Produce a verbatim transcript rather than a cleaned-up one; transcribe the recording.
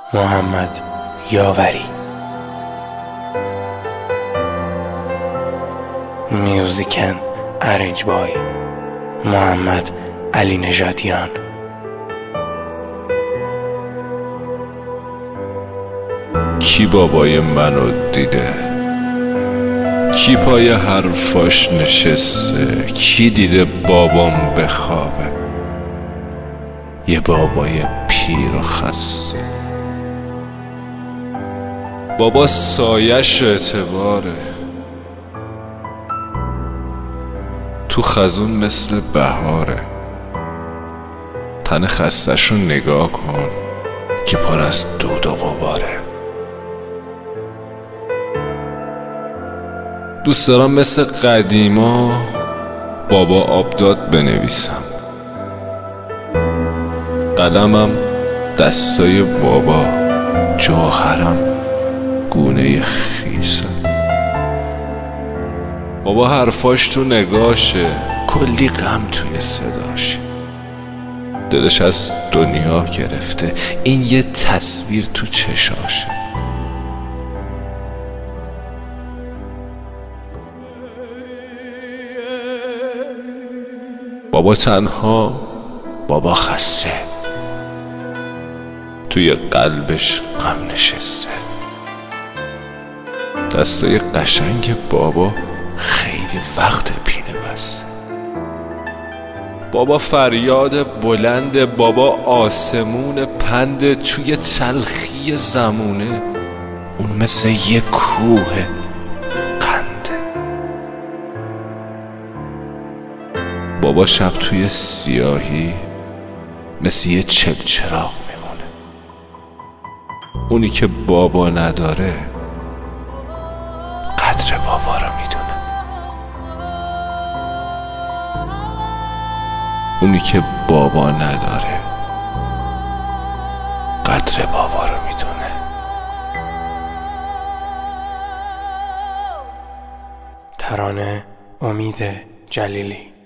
محمد یاوری. میوزیکن ارنج بای محمد علی نژادیان. کی بابای منو دیده؟ کی پای حرفاش نشسته؟ کی دیده بابام بخوابه؟ یه بابای پیر و خسته. بابا سایش اعتباره، تو خزون مثل بهاره. تن خستش رو نگاه کن که پر از دود و غباره. دوست دارم مثل قدیما بابا آبداد بنویسم، قلمم دستای بابا، جوهرم گونه خیسه. بابا حرفاش تو نگاشه، کلی غم توی صداشه. دلش از دنیا گرفته، این یه تصویر تو چشاشه. بابا تنها، بابا خسته، توی قلبش غم نشسته. دستای قشنگ بابا خیلی وقت پینه بسته. بابا فریاد بلند، بابا آسمون پند، توی تلخی زمونه اون مثل یه کوه قنده. بابا شب توی سیاهی مثل یه چلچراغ میمونه. اونی که بابا نداره قدر بابا رو میدونه. اونی که بابا نداره قدر بابا رو میدونه. ترانه امید جلیلی.